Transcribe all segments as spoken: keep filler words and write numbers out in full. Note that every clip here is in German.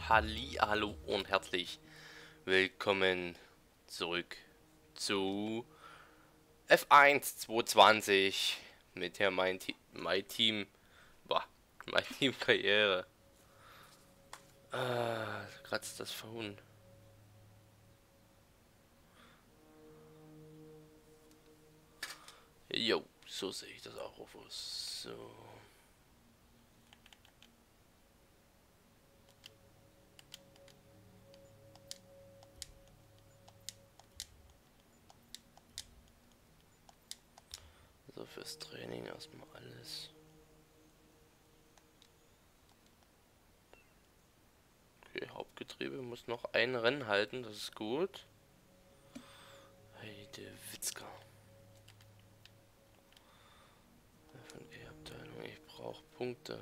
Hallihallo und herzlich willkommen zurück zu F eins zweihundertzwanzig mit der mein, Te mein Team, boah, mein Team Karriere. Ah, kratzt das Phone. Jo, so sehe ich das auch auf uns. So. So, fürs Training erstmal alles. Okay, Hauptgetriebe muss noch ein Rennen halten, das ist gut. Heide Witzka. Von E-Abteilung, ich brauche Punkte.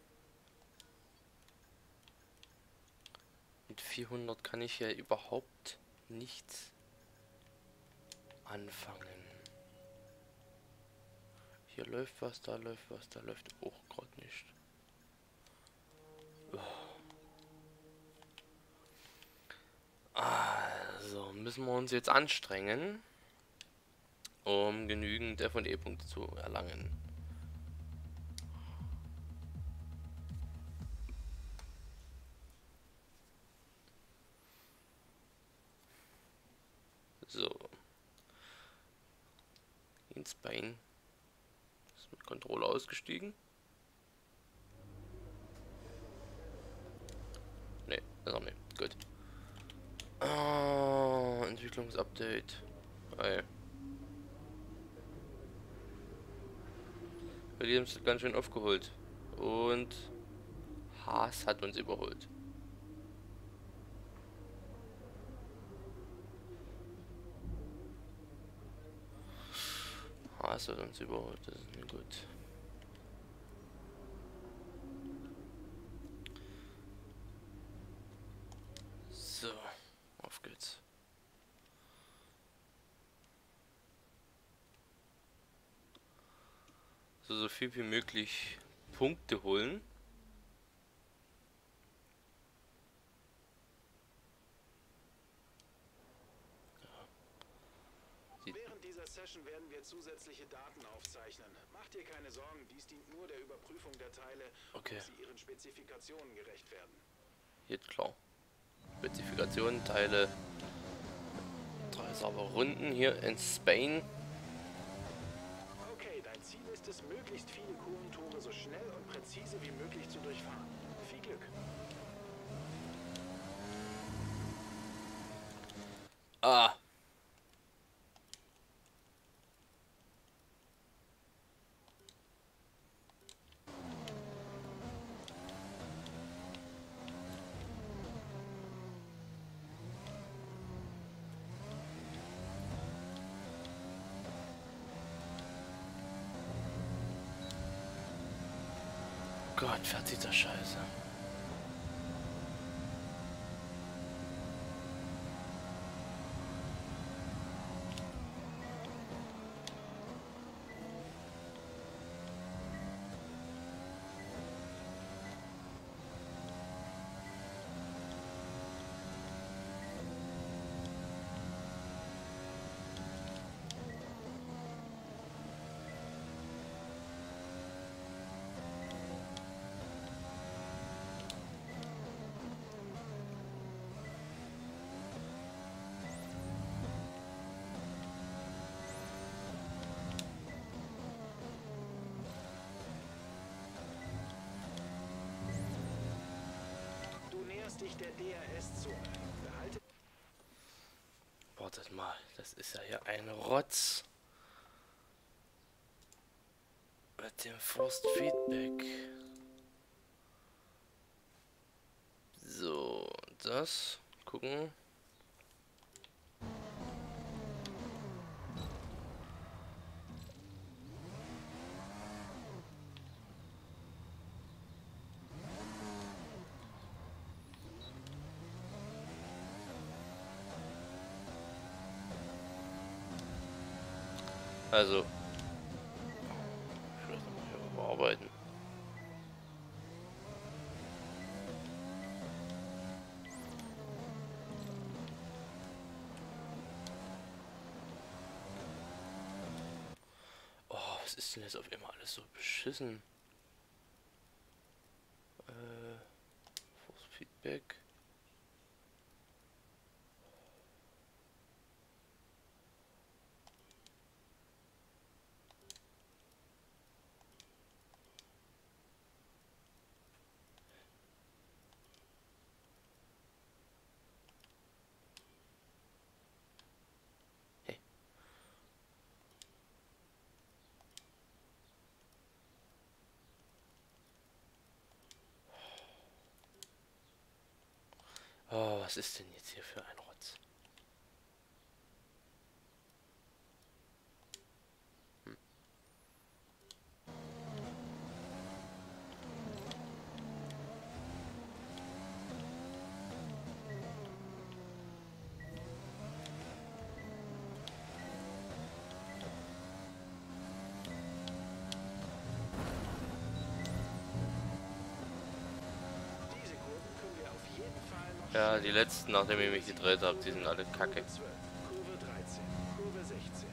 Mit vierhundert kann ich ja überhaupt nichts anfangen. Hier läuft was, da läuft was, da läuft auch gerade nicht. Oh. Also müssen wir uns jetzt anstrengen, um genügend F und E-Punkte zu erlangen. So. Ins Bein. Ist mit Controller ausgestiegen? Ne, ist auch nicht. Gut. Oh, Entwicklungsupdate. Geil. Wir haben es ganz schön aufgeholt. Und Haas hat uns überholt. Haas hat uns überholt, das ist nicht gut. So, auf geht's. So, so viel wie möglich Punkte holen. Während dieser Session werden wir zusätzliche Daten aufzeichnen. Macht dir keine Sorgen, dies dient nur der Überprüfung der Teile, okay, ob sie ihren Spezifikationen gerecht werden. Jetzt klar. Spezifikationen, Teile, drei saubere Runden hier in Spain. Okay, dein Ziel ist es, möglichst viele Kurventore so schnell und präzise wie möglich zu durchfahren. Viel Glück! Ah. Gott, fährt dieser Scheiße. Dich der D R S-Zone. Behalte. Wartet mal, das ist ja hier ein Rotz. Mit dem Forced Feedback. So, das. Gucken. Also, vielleicht noch mal hier überarbeiten. Was ist denn jetzt auf einmal alles so beschissen? Äh, Force Feedback. Hey. Oh, was ist denn jetzt hier für ein Rotz? Hm. Diese Kurven können wir auf jeden Fall noch Ja, die letzten, nachdem ich mich gedreht habe, die sind alle kacke. Kurve zwölf, Kurve dreizehn, Kurve sechzehn.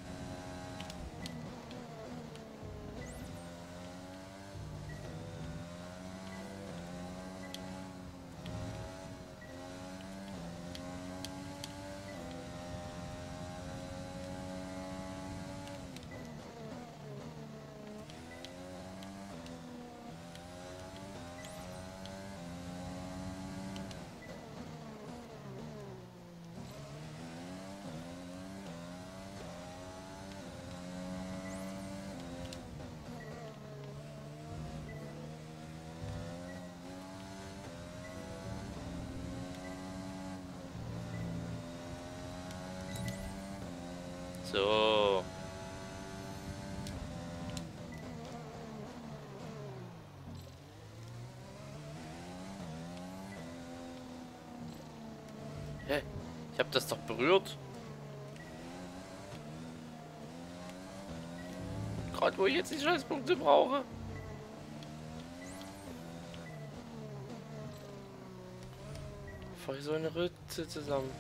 So. Hä? Ich hab das doch berührt. Gerade wo ich jetzt die Scheißpunkte brauche. Fahr ich so eine Ritze zusammen.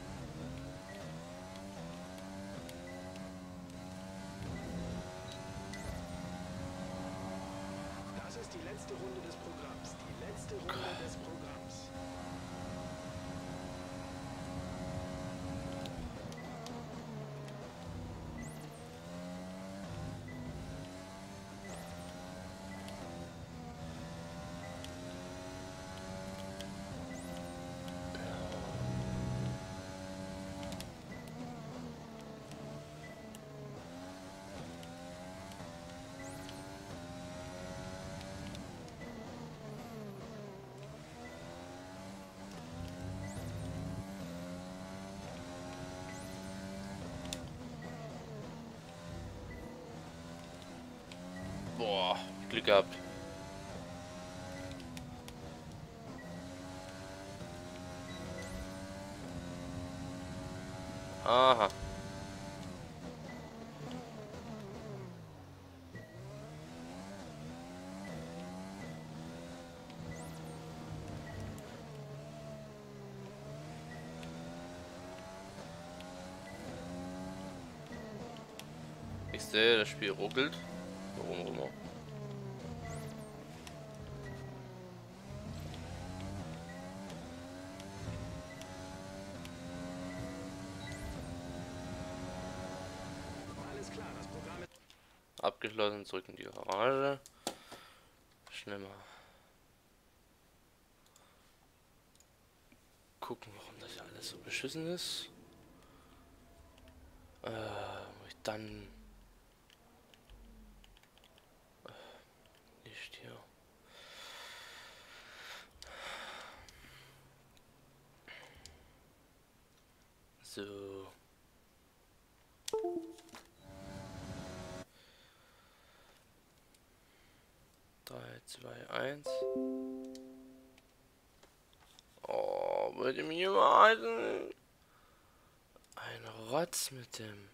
Das ist die letzte Runde des Programms. Die letzte Runde des Programms. Boah, Glück gehabt. Aha. Ich sehe, das Spiel ruckelt. Warum auch immer. Alles klar, das Programm ist... Abgeschlossen, zurück in die Garage. Schnell mal gucken, warum das ja alles so beschissen ist. Äh, wo ich dann nicht hier. So. drei, zwei, eins. Oh, wollte mich immer halten. Ein Rotz mit dem.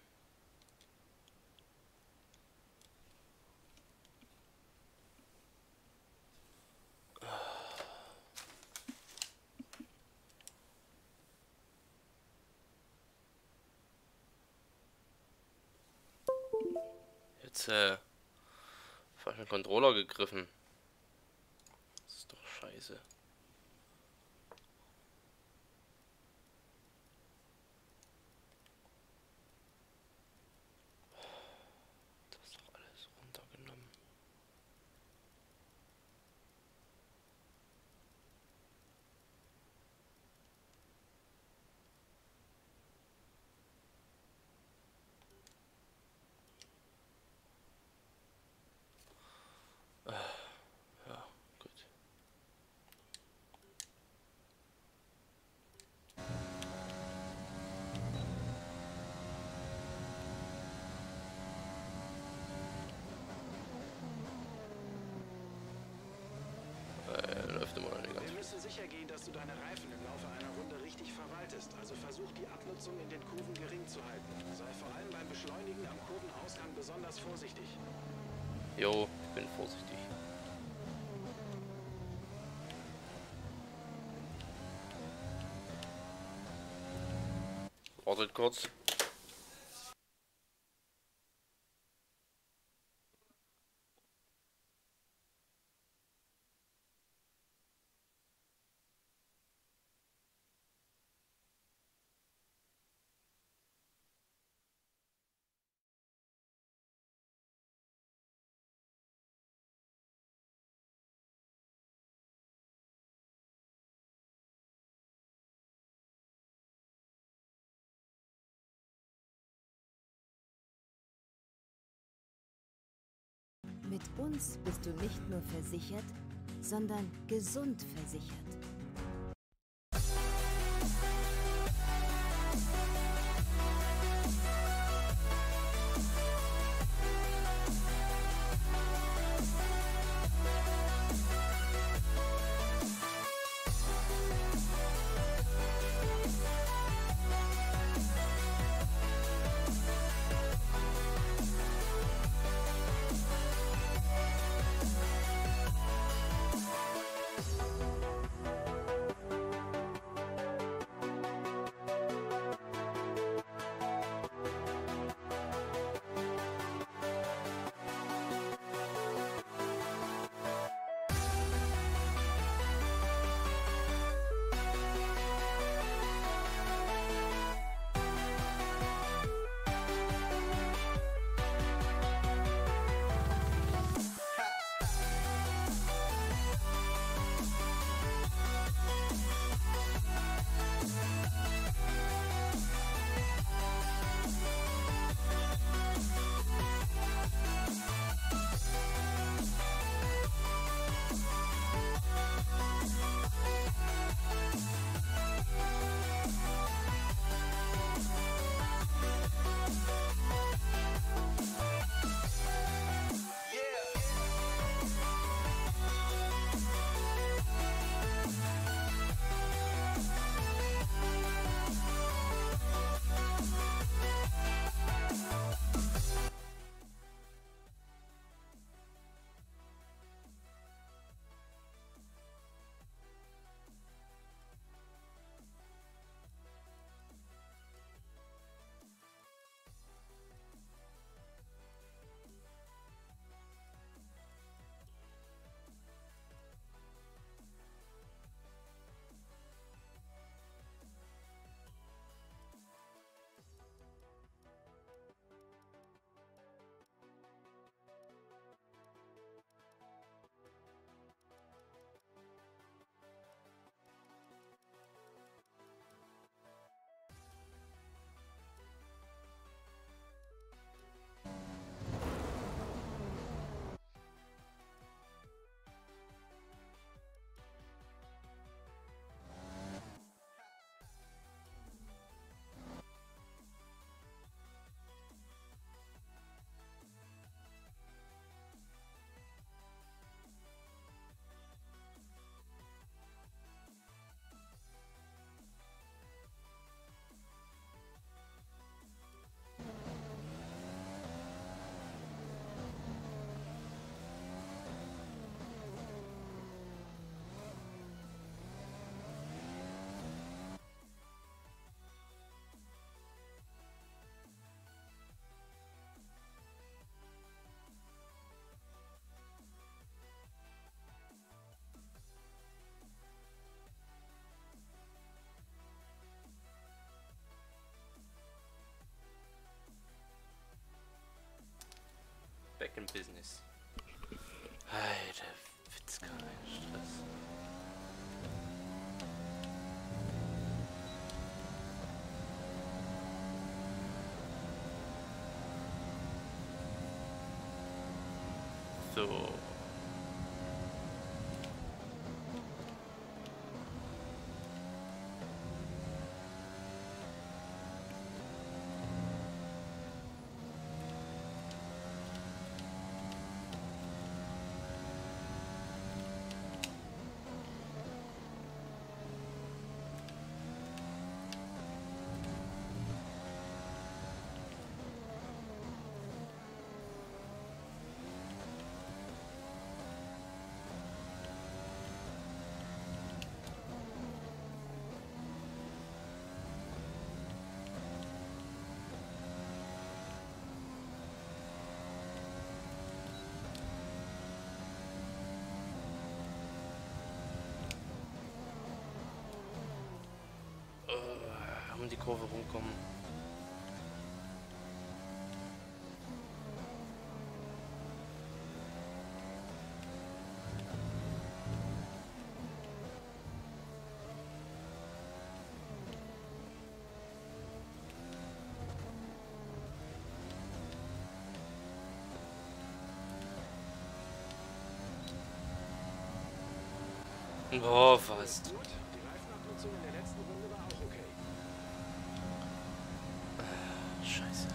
Jetzt, äh. falschen Controller gegriffen. Das ist doch scheiße. Das ist doch alles runtergenommen. Ja, gut. Äh, läuft immer noch nicht ganz. Wir müssen sicher gehen, dass du deine Reifen im Laufe einer Runde richtig verwaltest. Also versuch die Abnutzung in den Kurven gering zu halten. Sei vor allem beim Beschleunigen am Kurvenausgang besonders vorsichtig. Jo, ich bin vorsichtig. Wartet kurz. Mit uns bist du nicht nur versichert, sondern gesund versichert. back in business. Alter, Witz, kein Stress. So. Um die Kurve rumkommen. Oh, fast. Gut, die Reifenabnutzung in der letzten Runde war auch okay. Scheiße.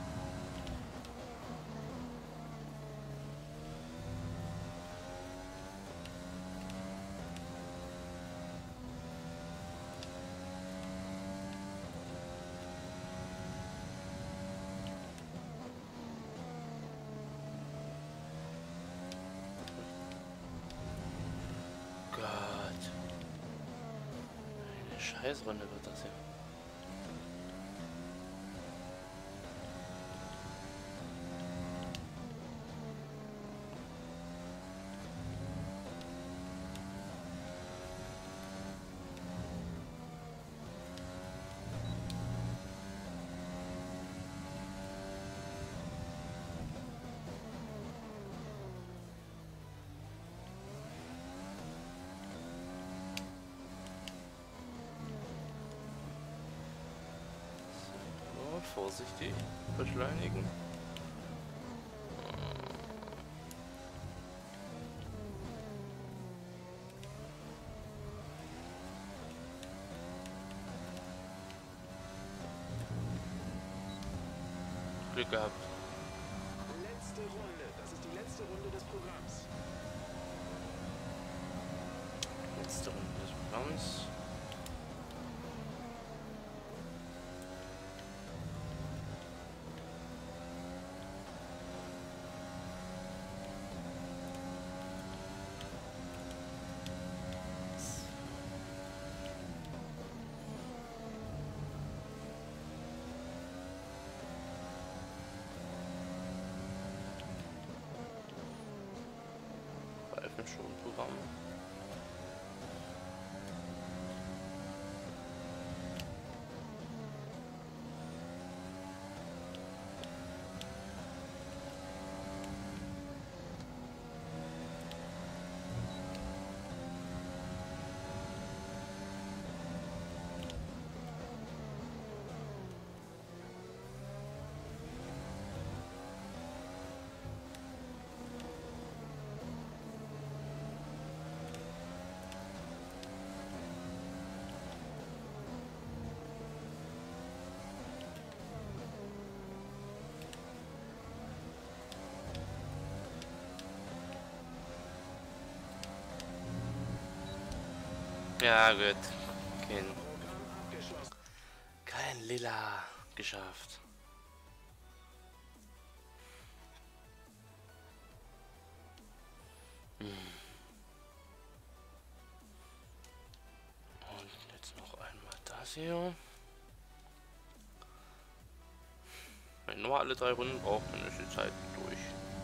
Gott. Eine Scheißrunde wird das hier. Vorsichtig beschleunigen. Glück gehabt. Letzte Runde. Das ist die letzte Runde des Programms. Letzte Runde des Programms. Schon Programm. Ja, gut. Kein, kein Lila geschafft. Hm. Und jetzt noch einmal das hier. Wenn nur alle drei Runden braucht, dann ist die Zeit durch.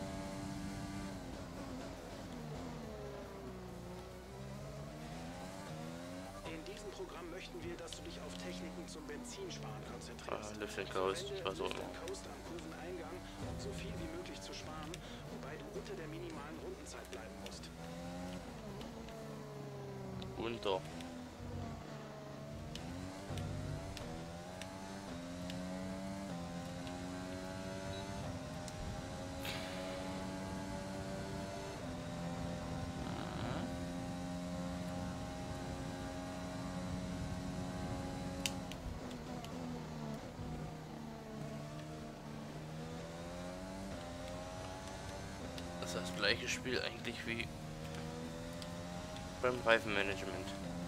In diesem Programm möchten wir, dass du dich auf Techniken zum Benzinsparen konzentrierst. Ah, Lift and Coast, was auch immer. Coast am Kurveneingang, um so viel wie möglich zu sparen weit unter der minimalen Rundenzeit bleiben musst. Unter. Das ist das gleiche Spiel eigentlich wie beim Reifenmanagement.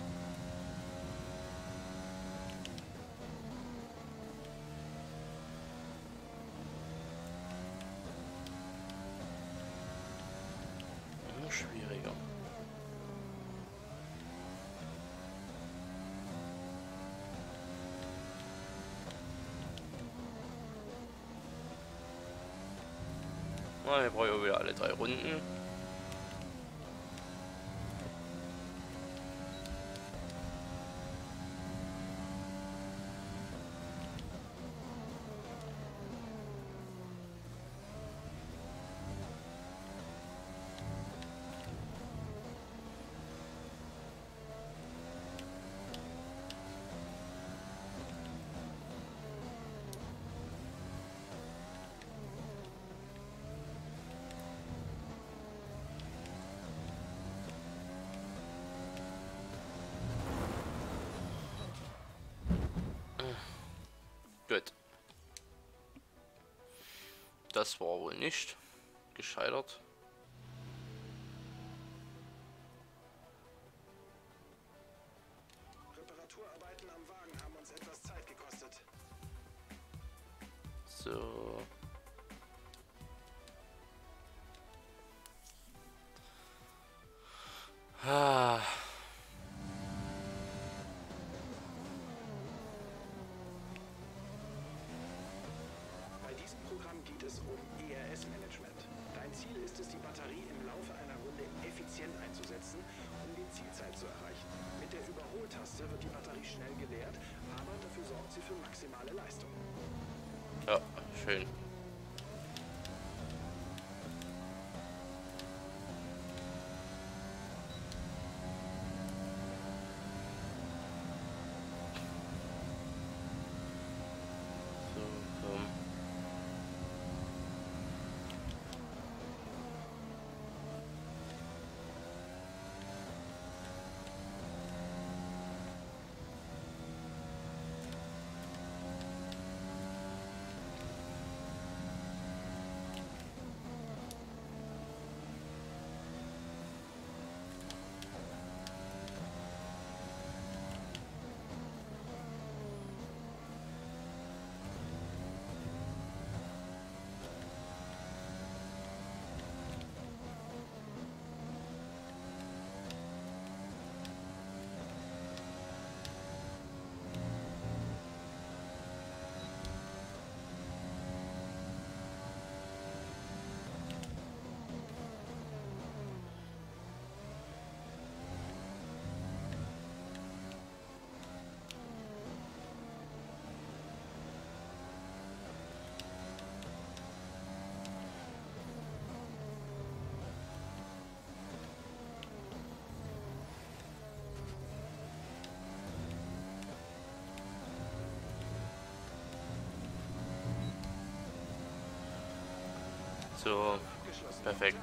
Nur schwieriger. Na, wir brauchen ja wieder alle drei Runden. Gut. Das war wohl nicht gescheitert. Reparaturarbeiten am Wagen haben uns etwas Zeit gekostet. So. Ah. Bei diesem Programm geht es um E R S-Management. Dein Ziel ist es, die Batterie im Laufe einer Runde effizient einzusetzen, um die Zielzeit zu erreichen. Mit der Überholtaste wird die Batterie schnell geleert, aber dafür sorgt sie für maximale Leistung. Ja, schön. So, komm. So, perfekt.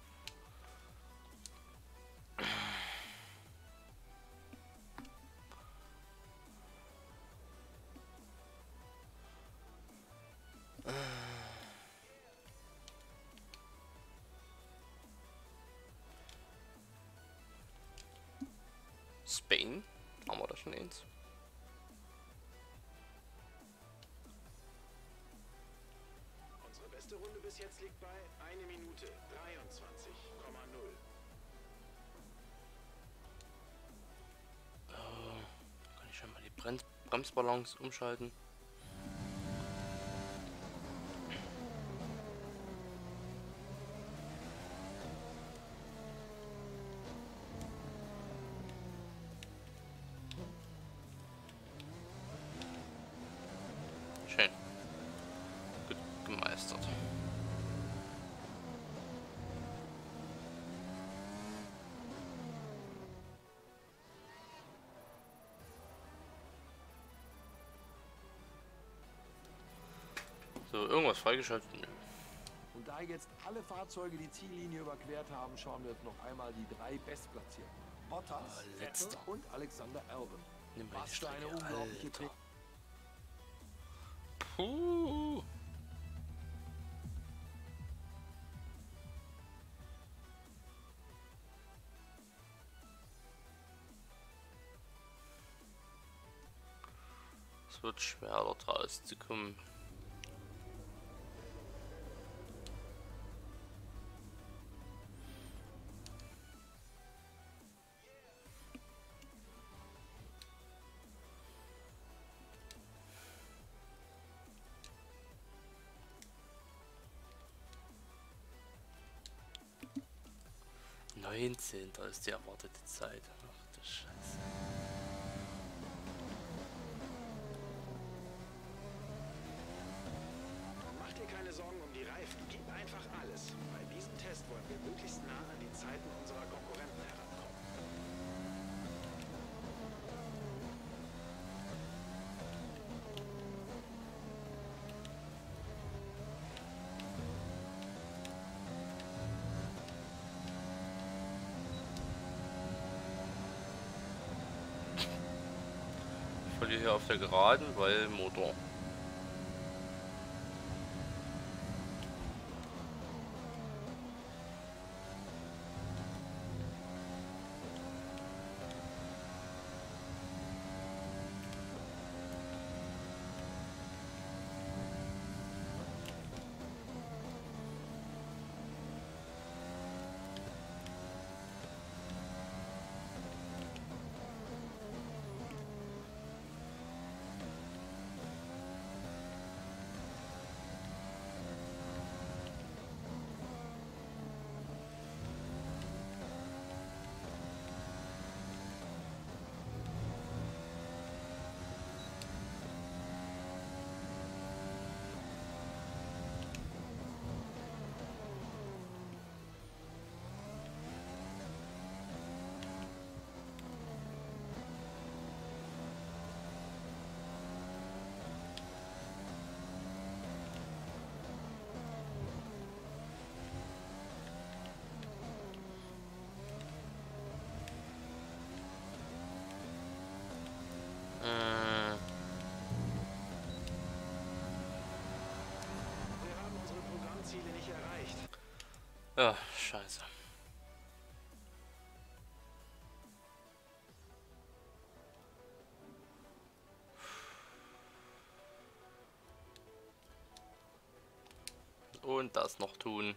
Spain? Haben wir da schon eins? Unsere beste Runde bis jetzt liegt bei eine Minute dreiundzwanzig Komma null. Äh, kann ich schon mal die Brems Bremsbalance umschalten? Schön. Gut gemeistert. So, irgendwas freigeschaltet? Nö. Und da jetzt alle Fahrzeuge die Ziellinie überquert haben, schauen wir uns noch einmal die drei Bestplatzierten. Bottas, Oh, letzter. Vettel und Alexander Albon. Nimm mal die Was für eine Strecke, unglaubliche Alter. Trick. Puh. Es wird schwer, dort rauszukommen. neunzehnter ist die erwartete Zeit. Ach du Scheiße. Mach dir keine Sorgen um die Reifen, gib einfach alles. Bei diesem Test wollen wir möglichst nah an die Zeiten unserer Konkurrenten herankommen. Ich verliere hier auf der Geraden, weil Motor. Wir haben unsere Programmziele nicht erreicht. Ja, scheiße. Und das noch tun.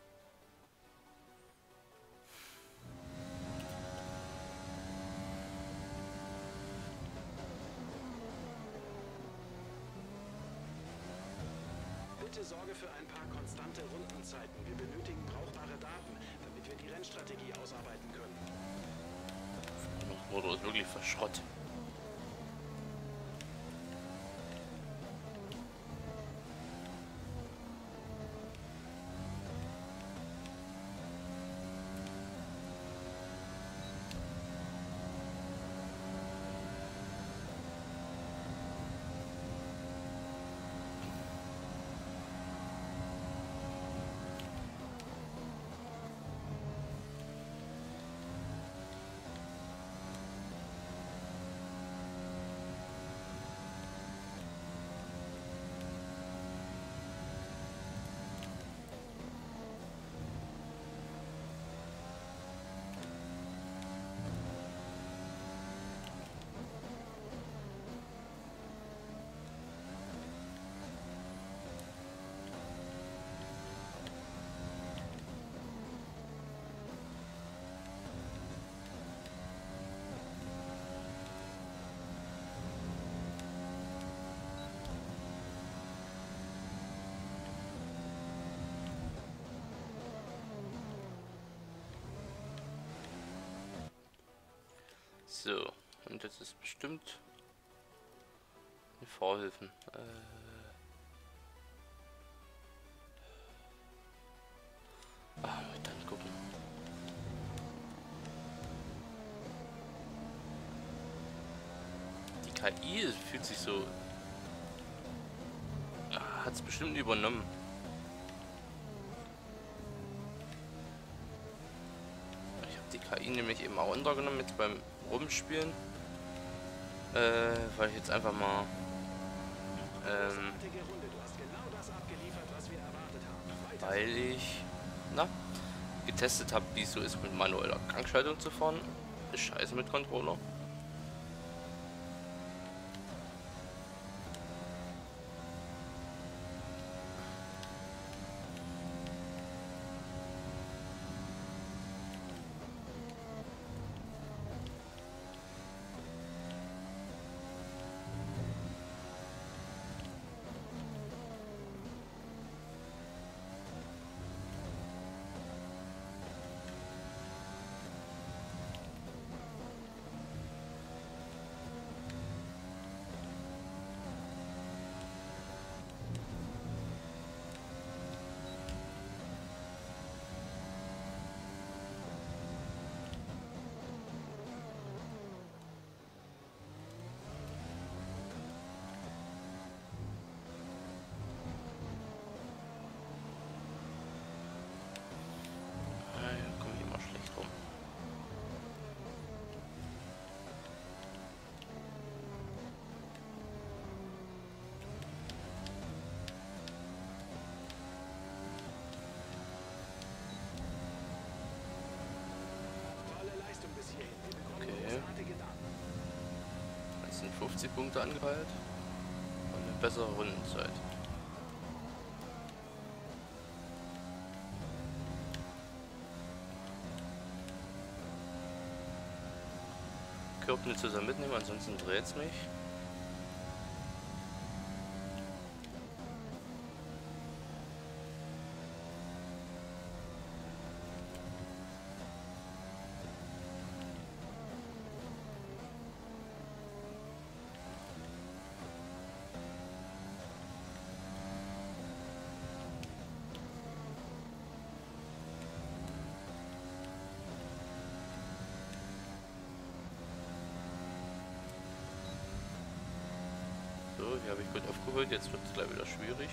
Bitte sorge für ein paar konstante Rundenzeiten. Wir benötigen brauchbare Daten, damit wir die Rennstrategie ausarbeiten können. Das Motor ist wirklich verschrott. So, und jetzt ist bestimmt die Fahrhilfen. Äh ah, dann gucken. Die K I fühlt sich so. Ah. hat es bestimmt übernommen. Ich habe die K I nämlich eben auch runtergenommen jetzt beim Rumspielen. Äh, weil ich jetzt einfach mal ähm, weil ich na, getestet habe, wie es so ist, mit manueller Gangschaltung zu fahren. Ist scheiße mit Controller. fünfzig Punkte angepeilt und eine bessere Rundenzeit. Körper zusammen mitnehmen, ansonsten dreht es mich. So, hier habe ich gut aufgeholt, jetzt wird es gleich wieder schwierig.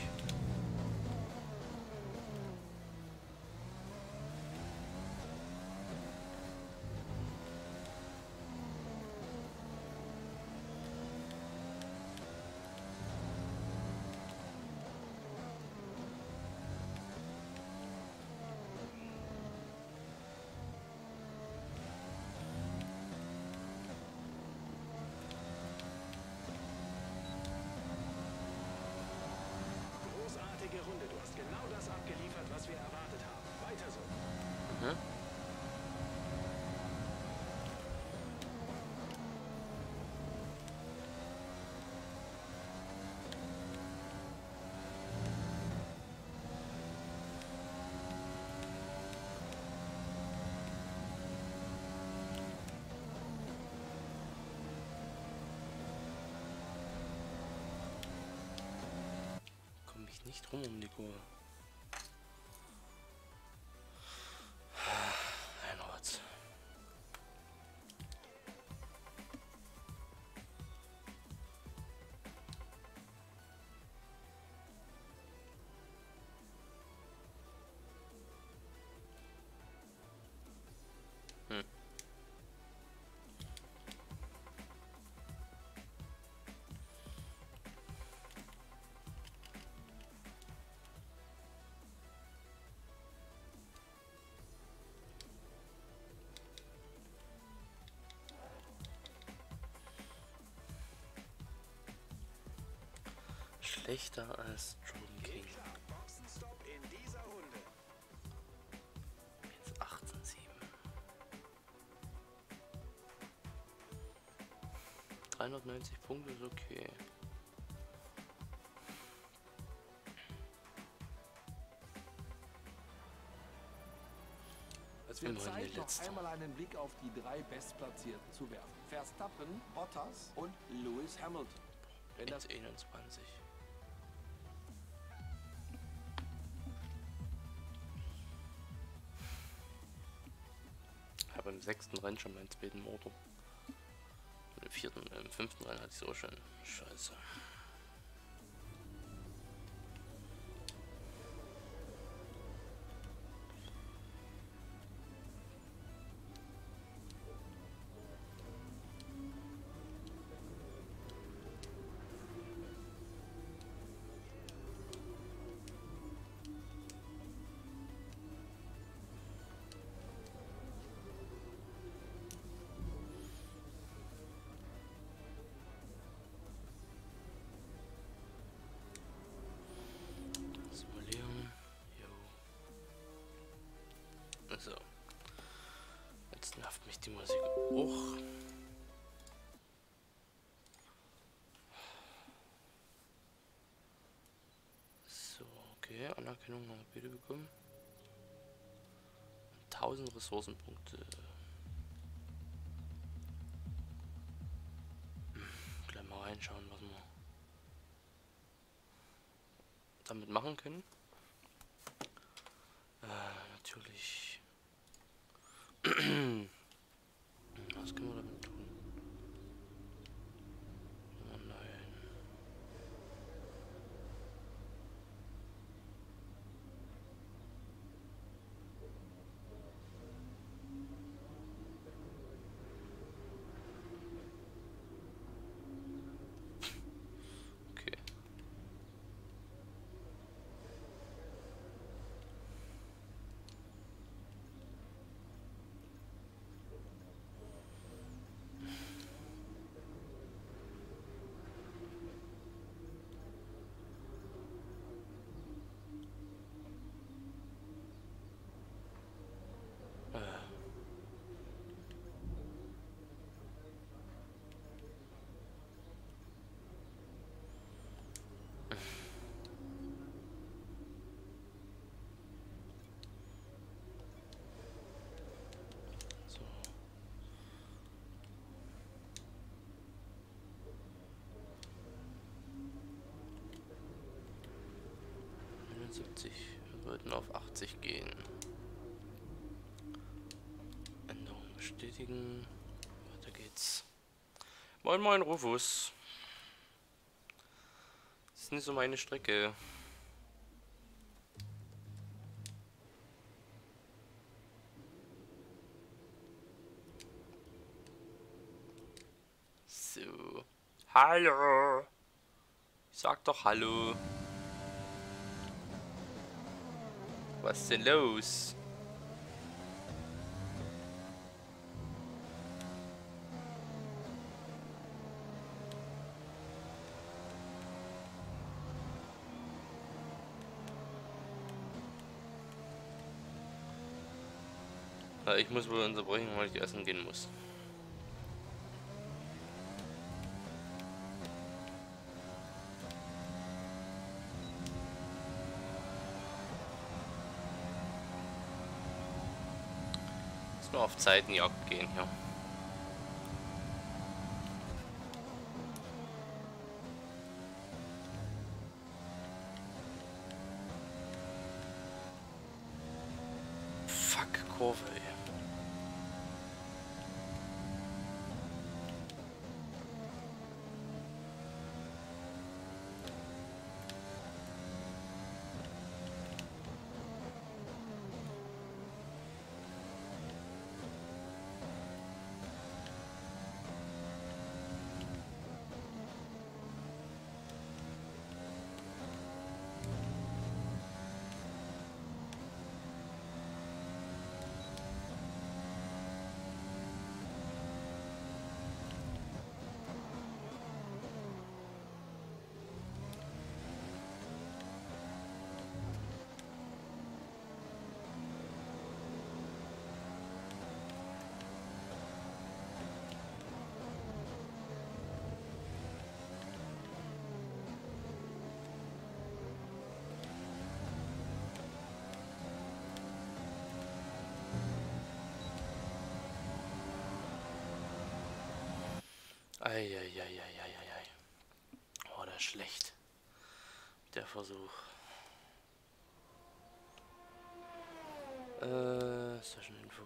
Runde. Du hast genau das abgeliefert, was wir erwartet haben. Weiter so. Mhm. Nicht rum um die Kurve. Ein Rotz. Hm. Schlechter als Dragon King. Boxenstopp in dieser Runde. Jetzt achtzehn sieben. dreihundertneunzig Punkte ist okay. Es wird Immerhin Zeit, die noch letzte. einmal einen Blick auf die drei Bestplatzierten zu werfen. Verstappen, Bottas und Lewis Hamilton. Wenn das Jetzt einundzwanzig. Ich habe im sechsten Rennen schon meinen zweiten Motor. Und im vierten, im fünften Rennen hatte ich so schon. Scheiße. ist die Musik auch. So, okay, Anerkennung haben wir bitte bekommen. tausend Ressourcenpunkte. Hm, gleich mal reinschauen, was wir damit machen können. Äh, natürlich. Was können wir damit tun? Oh nein. Okay. So. neunundsiebzig. Wir wollten auf achtzig gehen. Änderung bestätigen. Weiter geht's. Moin moin Rufus. Das ist nicht so meine Strecke. So. Hallo. Sag doch hallo. Was ist denn los? Ja, ich muss wohl unterbrechen, weil ich essen gehen muss. Jetzt nur auf Zeitenjagd gehen hier. Fuck, Kurve, ey. Eieieiei. Oh, das ist schlecht. Der Versuch. Äh, Session Info.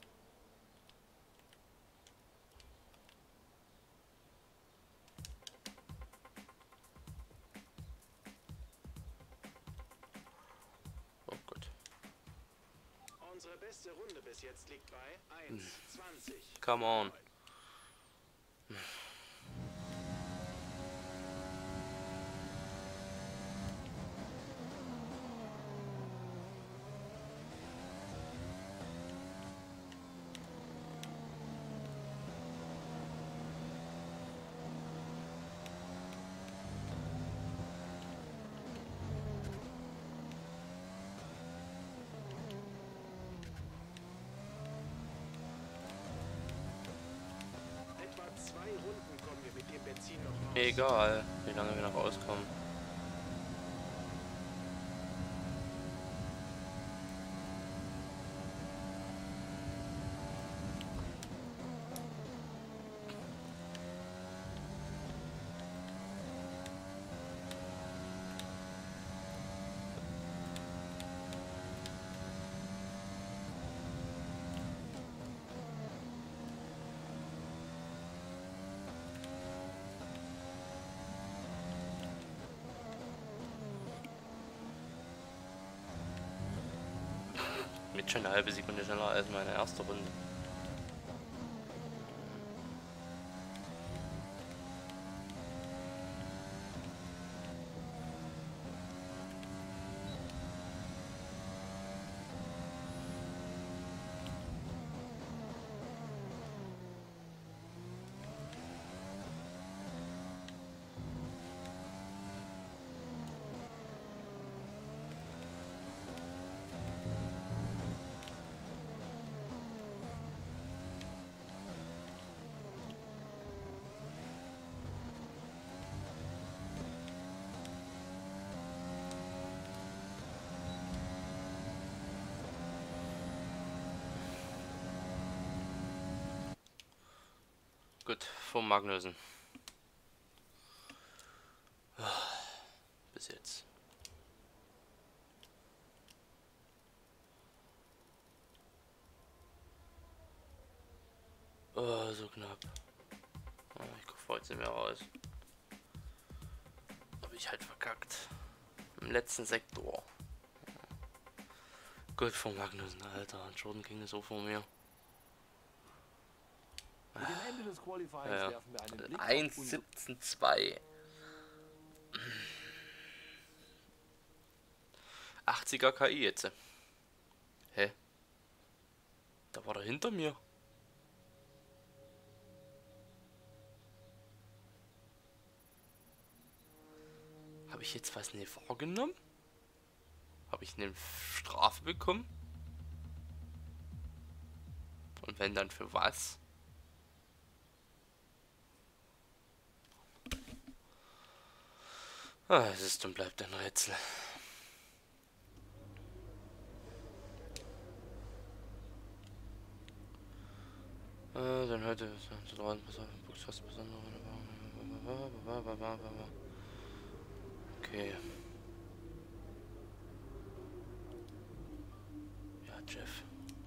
Oh Gott. Unsere beste Runde bis jetzt liegt bei eins zwanzig. Come on. ziehen noch raus. Egal, wie lange wir noch auskommen. Mit schon eine halbe Sekunde schneller als meine erste Runde. Gut, vom Magnussen. Bis jetzt. Oh, so knapp. Oh, ich guck heute nicht mehr raus. Hab ich halt verkackt. Im letzten Sektor. Gut, vom Magnussen, Alter. Jordan King ist so vor mir. Mit dem Ende des Qualifyings Ja, ja. werfen wir einen Blick auf eins unsere- siebzehn zwei. achtziger K I jetzt. Hä? Da war er hinter mir. Habe ich jetzt was nicht vorgenommen? Habe ich eine Strafe bekommen? Und wenn dann für was? Ah, es ist und bleibt ein Rätsel. Äh, dann heute zu draußen fast besonders. Okay. Ja, Jeff.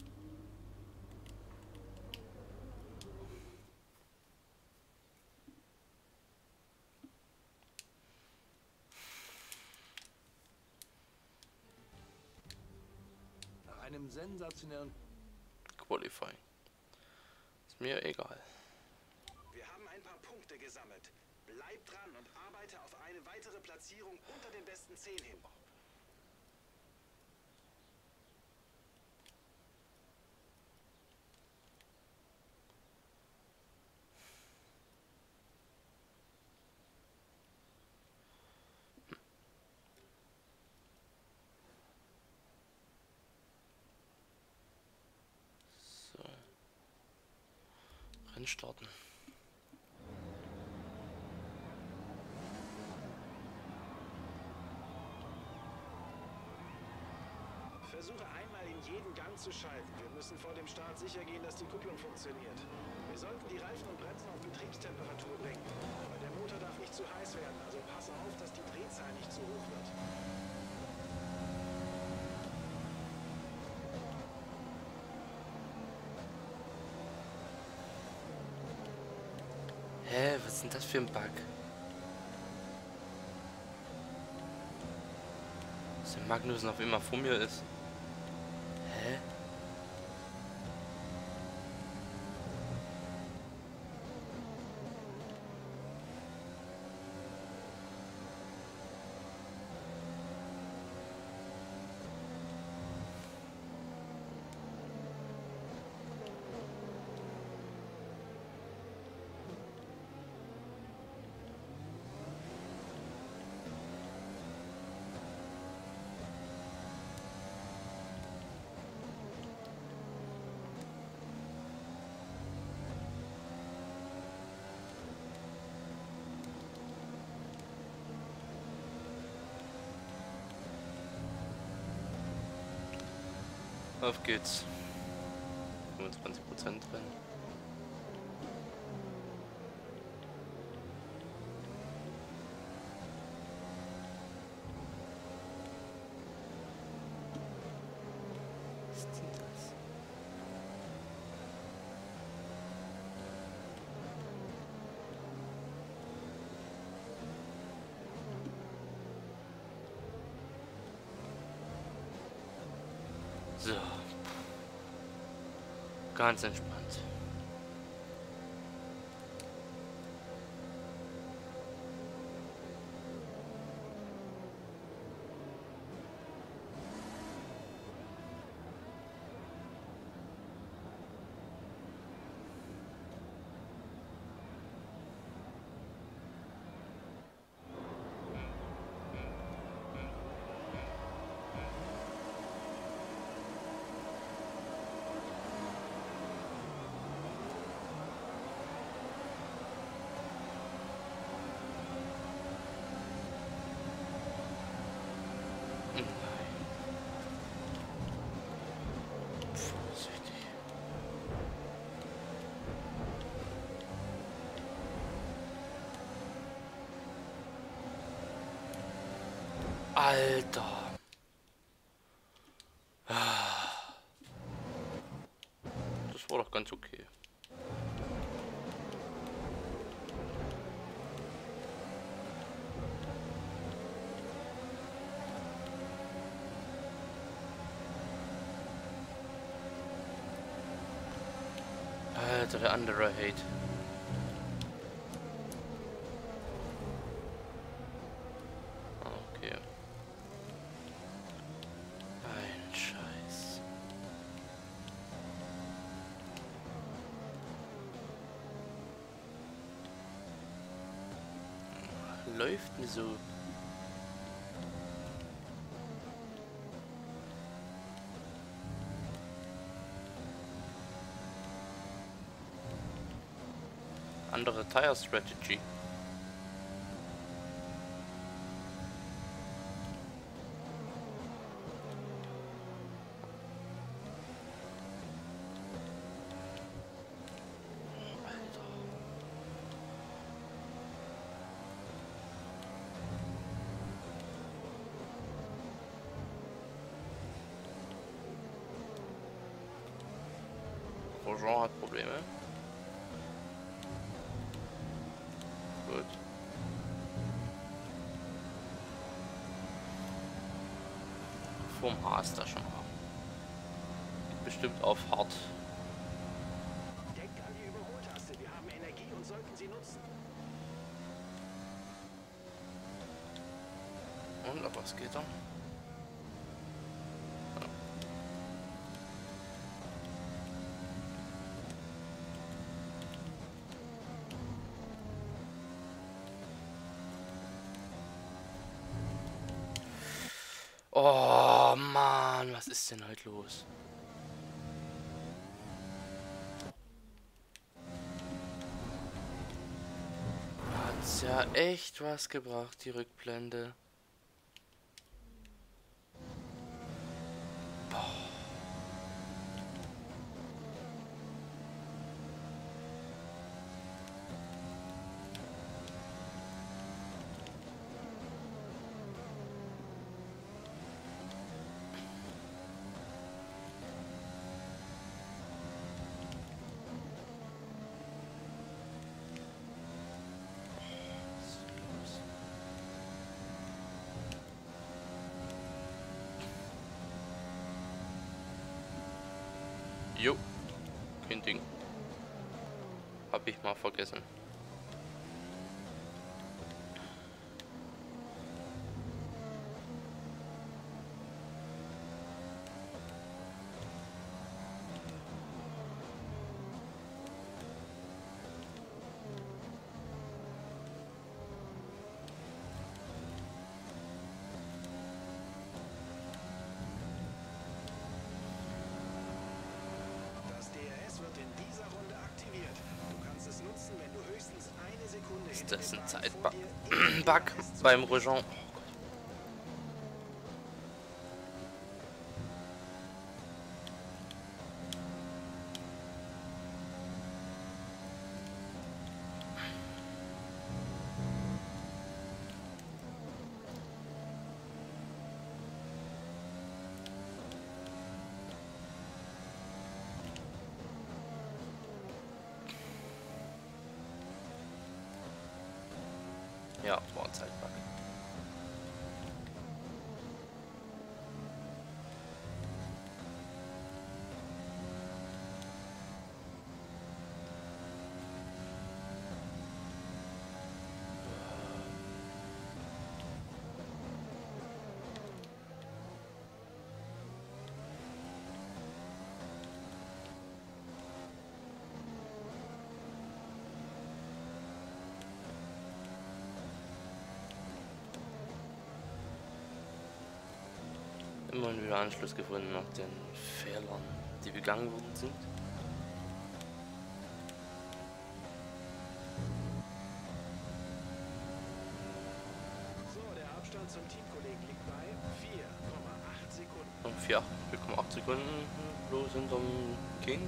Nach einem sensationellen Qualifying. Ist mir egal. Wir haben ein paar Punkte gesammelt. Bleib dran und arbeite auf eine weitere Platzierung unter den besten zehn hin. So. Rennen starten. Versuche einmal in jeden Gang zu schalten. Wir müssen vor dem Start sicher gehen, dass die Kupplung funktioniert. Wir sollten die Reifen und Bremsen auf Betriebstemperatur bringen. Aber der Motor darf nicht zu heiß werden, also passe auf, dass die Drehzahl nicht zu hoch wird. Hä, was ist denn das für ein Bug? Dass der Magnussen auf immer vor mir ist. Hä? Auf geht's. fünfundzwanzig Prozent drin. Was ist denn das? So. Ganz entspannt. Alter. Das war doch ganz okay. Alter, der andere Hate. Okay. Ein Scheiß. Läuft mir so. Andere Tire Strategy. Grosjean hat Probleme. Gut. Vom Haas da schon mal. Bestimmt auf hart. Denk an die Überholtaste. Wir haben Energie und sollten sie nutzen. Und aber was geht dann? Oh Mann, was ist denn heute los? Hat's ja echt was gebracht, die Rückblende. Jo, kein Ding. Hab ich mal vergessen. Ist das ein Zeitbug beim Grosjean? Ja, war ein Zeitbug. Immerhin wieder Anschluss gefunden nach den Fehlern, die begangen worden sind. So, der Abstand zum Teamkollegen liegt bei vier Komma acht Sekunden. Und vier Komma acht Sekunden bloß hinterm King.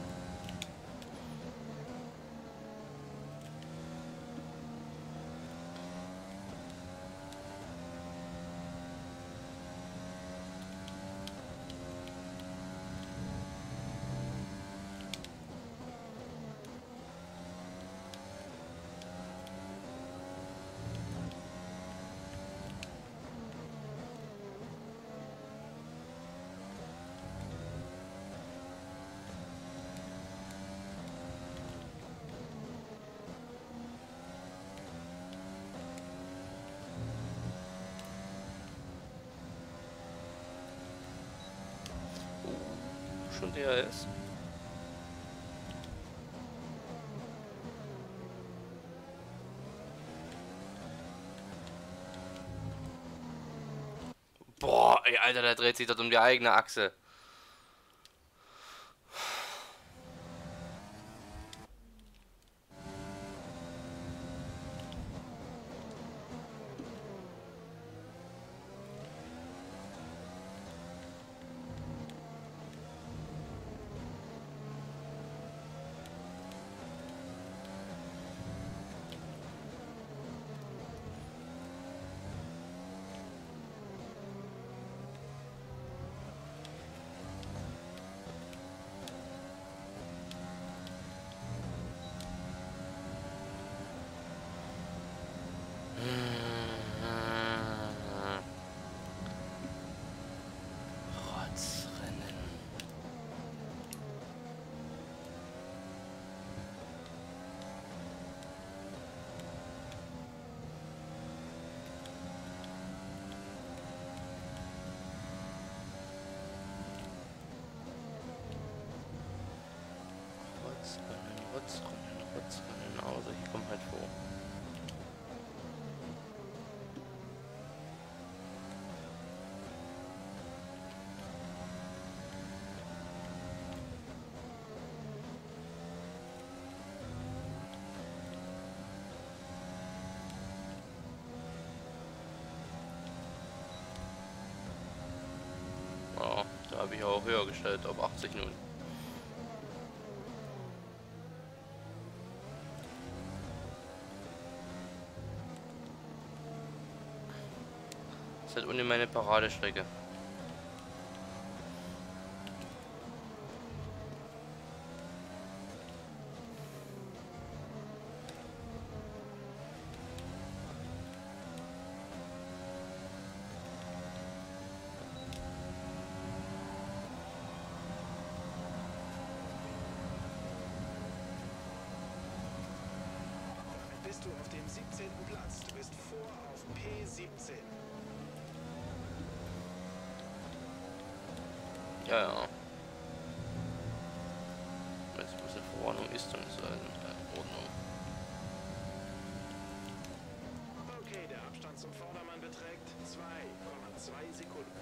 Schon D R S. Boah, ey, Alter, der dreht sich dort um die eigene Achse. Rotzrennen, Rotzrennen, außer ich komme halt vor. Oh, da habe ich auch höher gestellt, auf achtzig nun. Das ist halt ohne meine Paradestrecke. Bist du auf dem siebzehnten Platz. Du bist vor auf P siebzehn. Ja, ja. Wenn es ein bisschen Verwarnung ist, dann ist es halt in Ordnung. Okay, der Abstand zum Vordermann beträgt zwei Komma zwei Sekunden.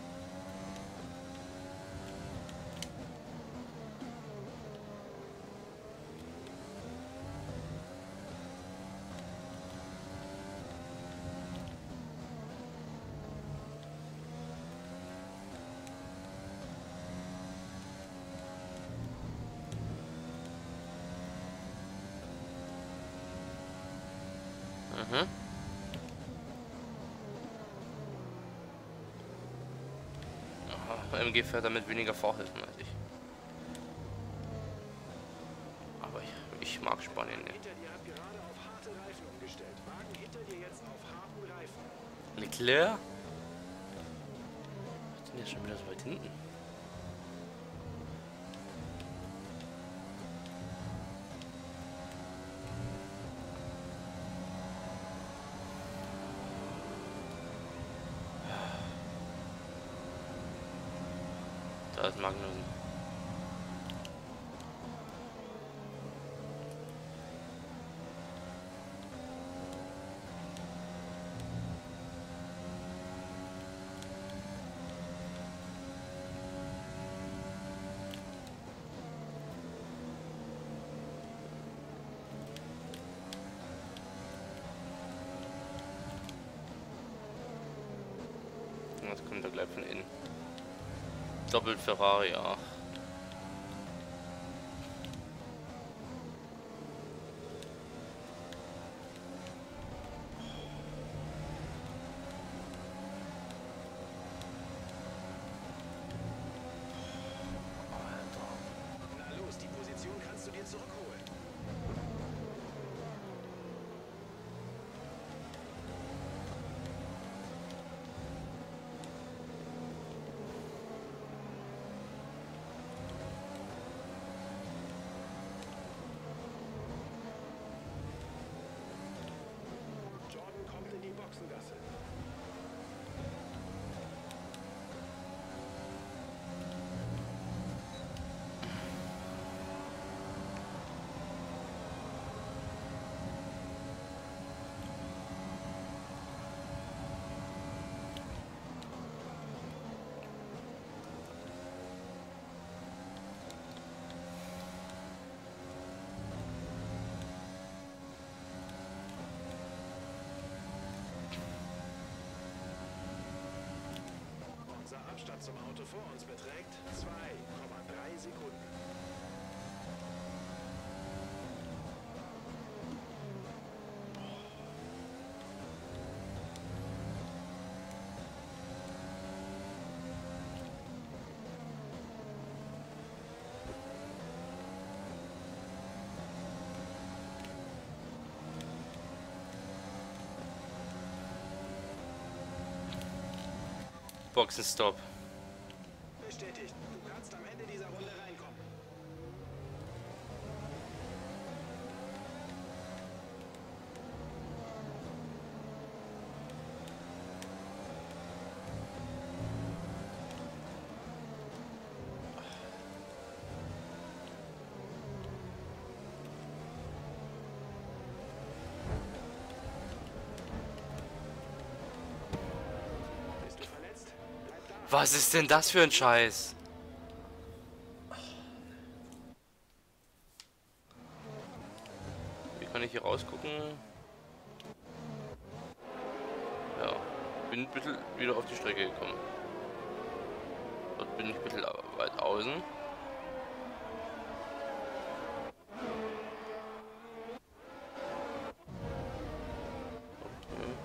Mhm. Aha, M G fährt damit weniger Fahrhilfen als ich. Aber ich, ich mag Spanien nicht. Hinter dir hat gerade auf harte Reifen umgestellt. Wagen hinter dir jetzt auf harte Leclerc? Was ist denn jetzt schon wieder so weit hinten? Da ist Magnussen. Das kommt da gleich von innen. Doppelt Ferrari, ach. Na los, die Position kannst du dir zurückholen. Jordan kommt in die Boxengasse. Unser Abstand zum Auto vor uns beträgt zwei Komma drei Sekunden. Boxenstopp. Bestätigt. Du kannst am Ende dieser Runde reinkommen. Bist du verletzt? Bleib da. Was ist denn das für ein Scheiß? Wie kann ich hier rausgucken? Ja, bin ein bisschen wieder auf die Strecke gekommen. Dort bin ich ein bisschen weit außen. Okay.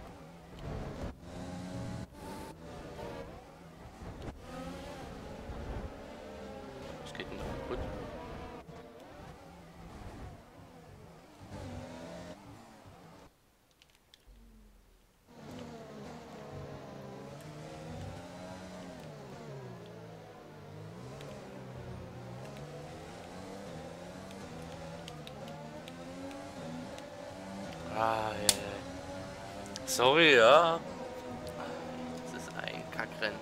Was geht denn da kaputt? Ah, ja, ja. Sorry, ja. Das ist ein Kackrennen.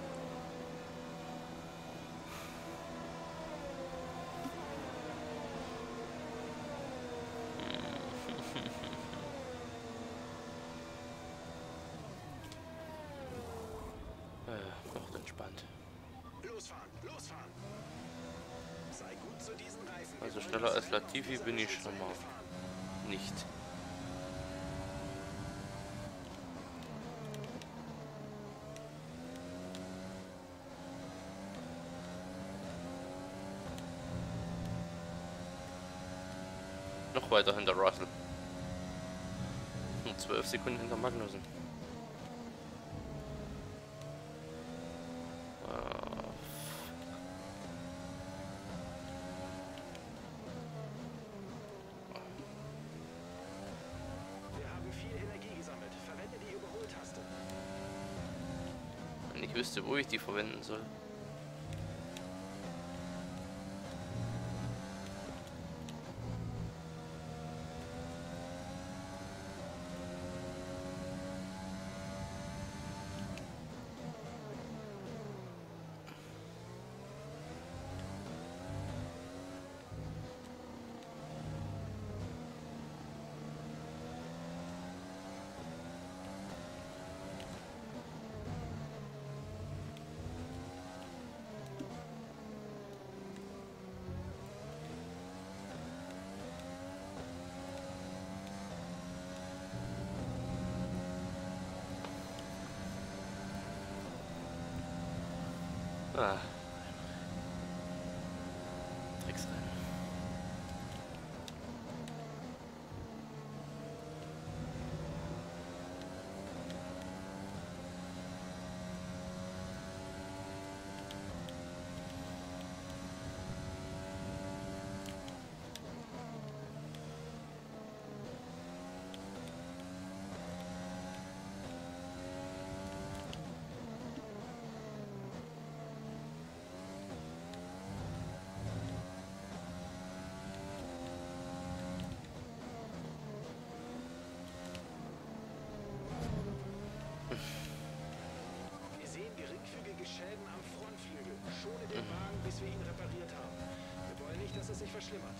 äh, noch entspannt. Losfahren, losfahren. Sei gut zu diesen Reifen. Also Wir schneller wollen als das Rennen auf Latifi dieser bin ich Strecke schon mal fahren. nicht. Noch weiter hinter Russell. Nur zwölf Sekunden hinter Magnussen. Ah, Wir haben viel Energie gesammelt. Verwende die Überholtaste. ich wüsste, wo ich die verwenden soll. Ah. Drecksrennen. Wir sehen geringfügige Schäden am Frontflügel. Schone den Wagen, bis wir ihn repariert haben. Wir wollen nicht, dass es sich verschlimmert.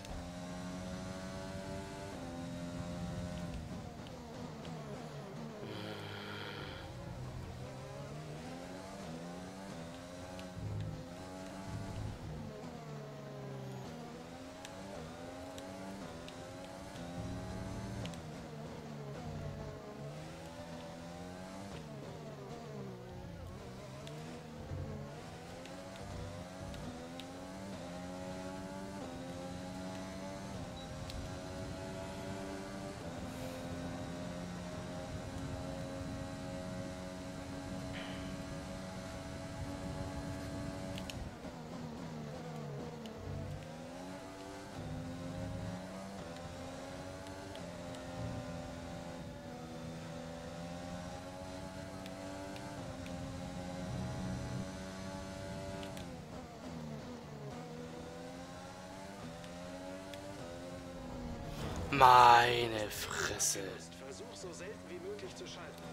Meine Fresse. Versuch so selten wie möglich zu schalten.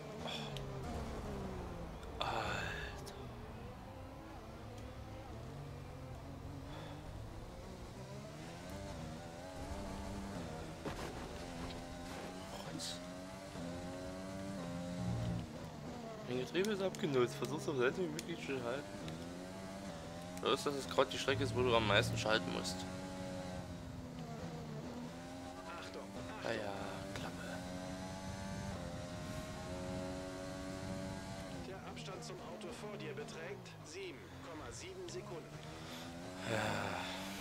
Alter. Was? Mein Getriebe ist abgenutzt. Versuch so selten wie möglich zu halten. So ist, dass es gerade die Strecke ist, wo du am meisten schalten musst. Ah ja, Klappe. Der Abstand zum Auto vor dir beträgt sieben Komma sieben Sekunden. Ja.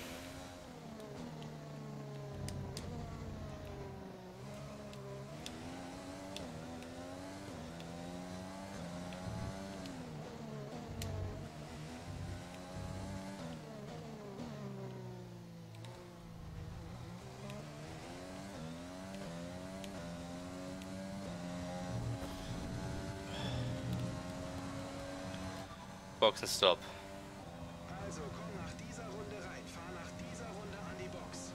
Boxenstopp. Also komm nach dieser Runde rein. Fahr nach dieser Runde an die Box.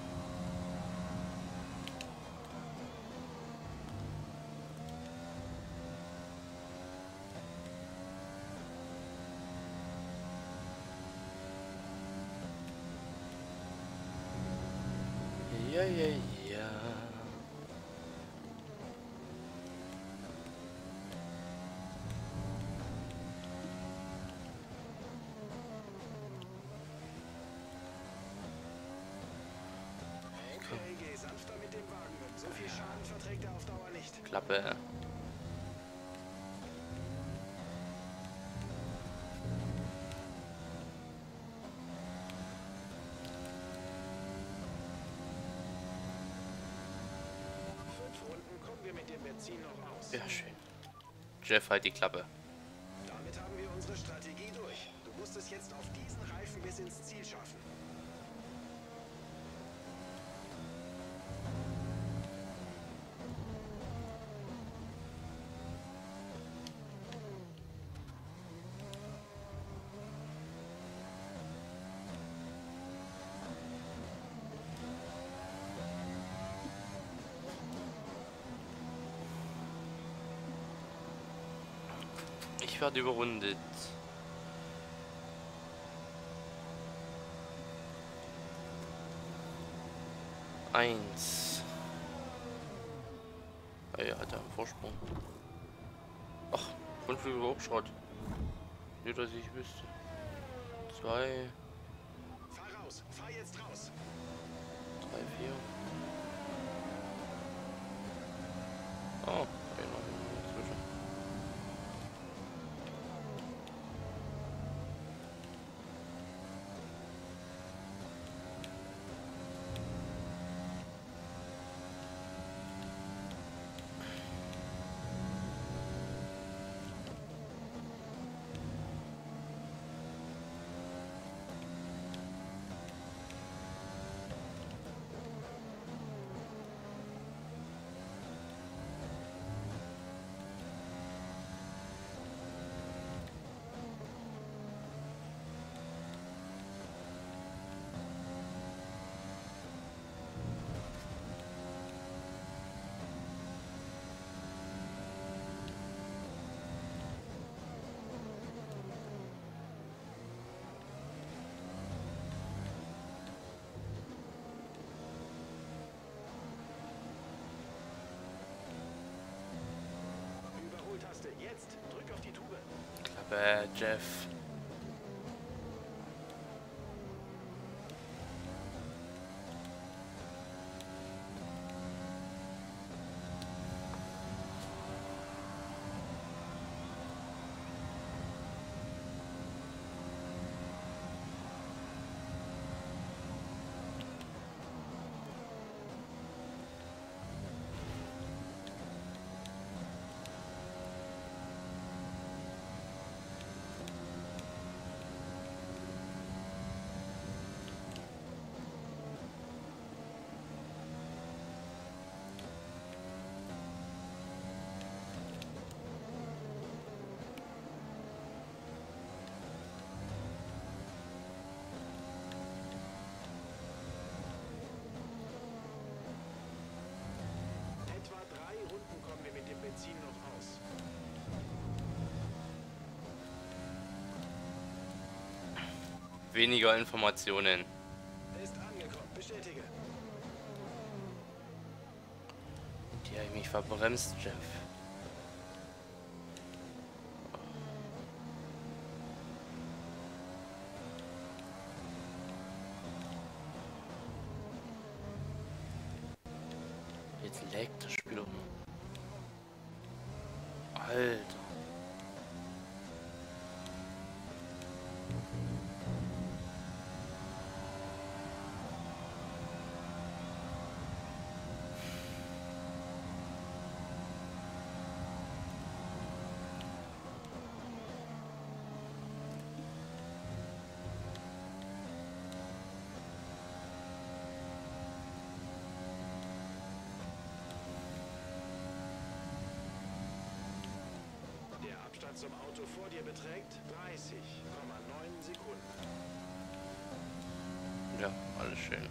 Ja, ja, ja. Okay, geh sanfter mit dem Wagen um. So viel Schaden verträgt er auf Dauer nicht. Klappe. Fünf Runden kommen wir mit dem Benzin noch aus. Ja, schön. Jeff, halt die Klappe. Damit haben wir unsere Strategie durch. Du musst es jetzt auf diesen Reifen bis ins Ziel schaffen. Ich werde überrundet. Eins. Ah, ja, hat er einen Vorsprung. Ach, Grundflügel war auch Schrott. Nur, dass ich wüsste. Zwei. Fahr raus, fahr jetzt raus. Drei, vier. Oh, okay, noch inzwischen. Überholtaste, jetzt. Drück auf die Tube. Klappe, Jeff. Etwa drei Runden kommen wir mit dem Benzin noch aus. Weniger Informationen. Ist angekommen, bestätige. Die habe ich mich verbremst, Jeff. Jetzt laggt das Spiel auch noch. Alter. Der Abstand zum Auto vor dir beträgt dreißig Komma neun Sekunden. Ja, alles schön.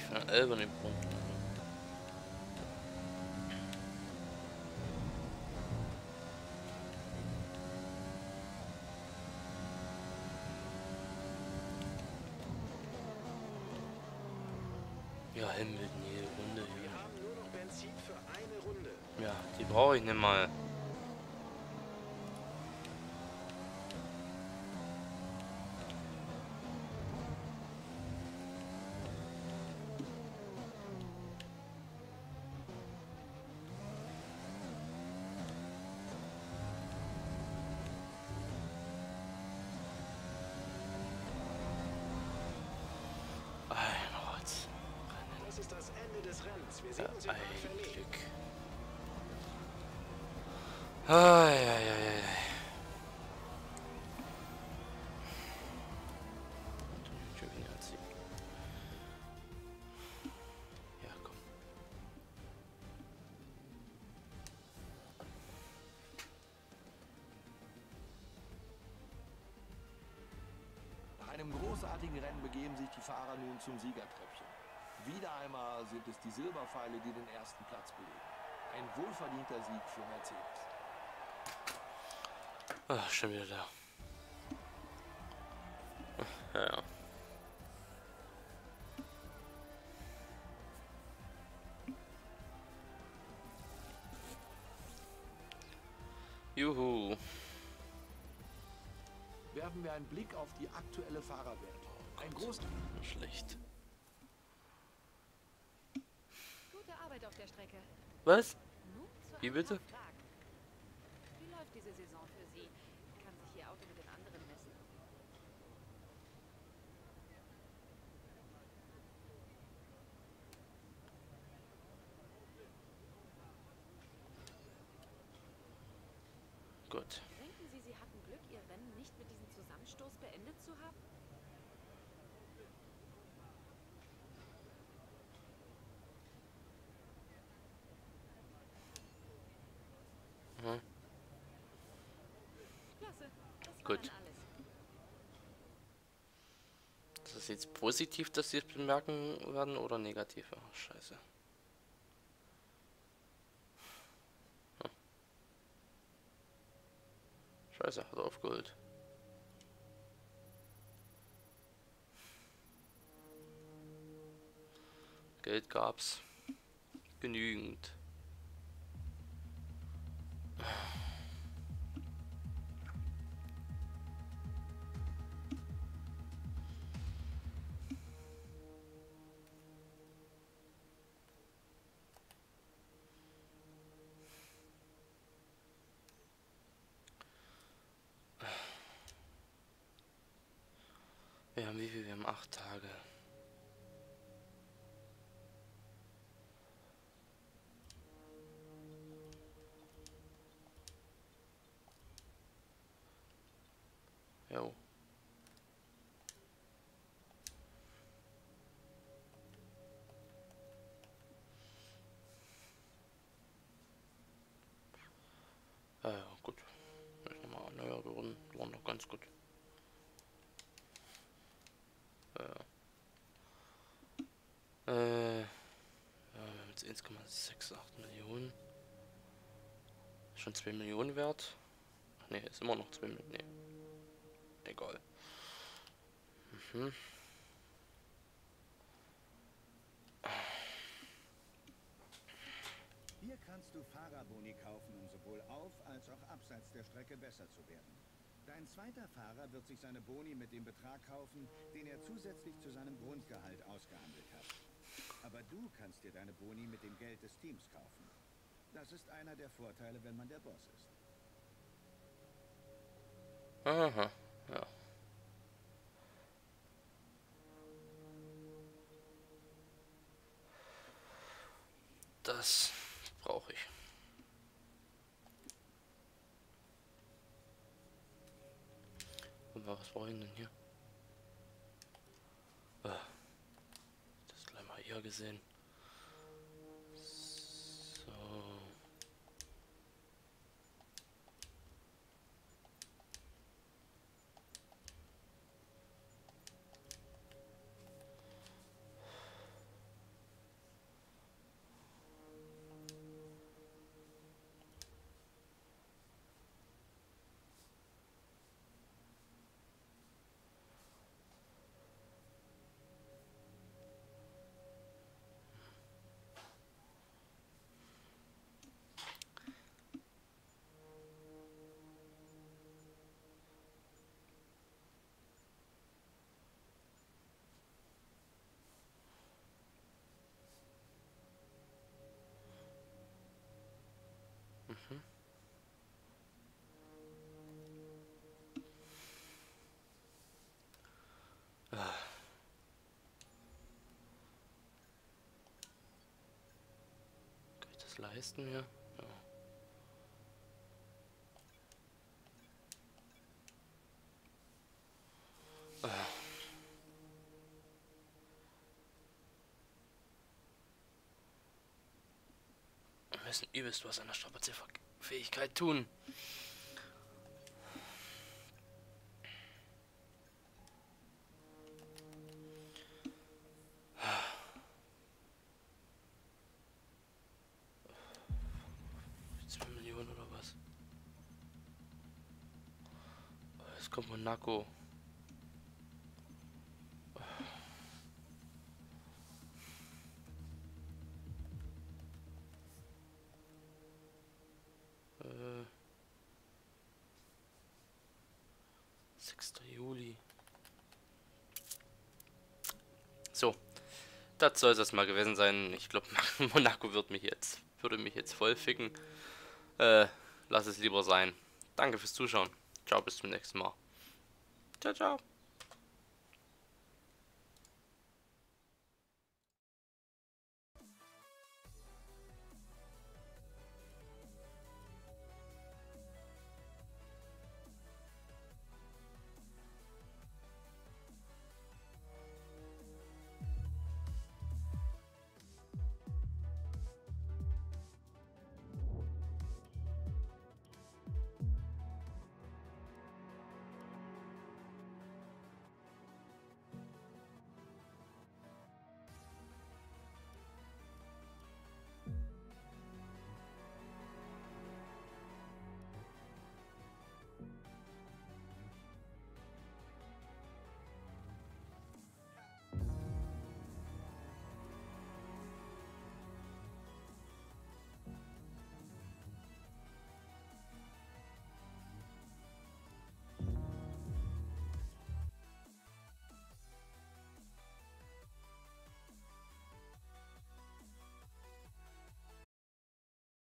von der Elbe überwunden. Ja, Himmel, die Runde hier. Wir haben nur noch Benzin für eine Runde. Ja, die brauche ich nicht mal. Das ist das Ende des Rennens. Wir sehen Ja, uns im ein Verlegt. Glück. Ai, ai, ai, ai. Ja, komm. Nach einem großartigen Rennen begeben sich die Fahrer nun zum Siegertreppchen. Wieder einmal sind es die Silberpfeile, die den ersten Platz belegen. Ein wohlverdienter Sieg für Mercedes. Ah, schon wieder da. Ja, ja. Juhu. Werfen wir einen Blick auf die aktuelle Fahrerwertung. Ein groß Schlecht. Gute Arbeit auf der Strecke. Was? Nun zu Wie ein bitte? paar Fragen. Wie läuft diese Saison für Sie? Kann sich Ihr Auto mit den anderen messen? Gut. Denken Sie, Sie hatten Glück, Ihr Rennen nicht mit diesem Zusammenstoß beendet zu haben? Mhm. Klasse. Das war Gut. dann alles. Ist das jetzt positiv, dass sie es bemerken werden oder negativ? Ach, scheiße. Hm. Scheiße, hat er aufgeholt. Geld gab's genügend. Wir haben wie viel? Wir haben acht Tage. Jo. Äh, gut. Ich nochmal, naja, die Runden waren noch ganz gut. Äh, äh, ja, wir haben jetzt eins Komma acht Millionen. Schon zwei Millionen wert? Ach nee, ist immer noch zwei Millionen. Nee. Egal. Mhm. Hier kannst du Fahrerboni kaufen, um sowohl auf als auch abseits der Strecke besser zu werden. Dein zweiter Fahrer wird sich seine Boni mit dem Betrag kaufen, den er zusätzlich zu seinem Grundgehalt ausgehandelt hat. Aber du kannst dir deine Boni mit dem Geld des Teams kaufen. Das ist einer der Vorteile, wenn man der Boss ist. Aha, ja. Das brauche ich. Und was brauche ich denn hier? Ah, das gleich mal hier gesehen. So. leisten wir. Ja. Wir müssen übelst was an der Strapazierfähigkeit tun. zwei Millionen oder was? Jetzt kommt Monaco. sechster Juli. So, das soll es erstmal gewesen sein. Ich glaube, Monaco wird mich jetzt, würde mich jetzt voll ficken. Äh, lass es lieber sein. Danke fürs Zuschauen. Ciao, bis zum nächsten Mal. Ciao, ciao.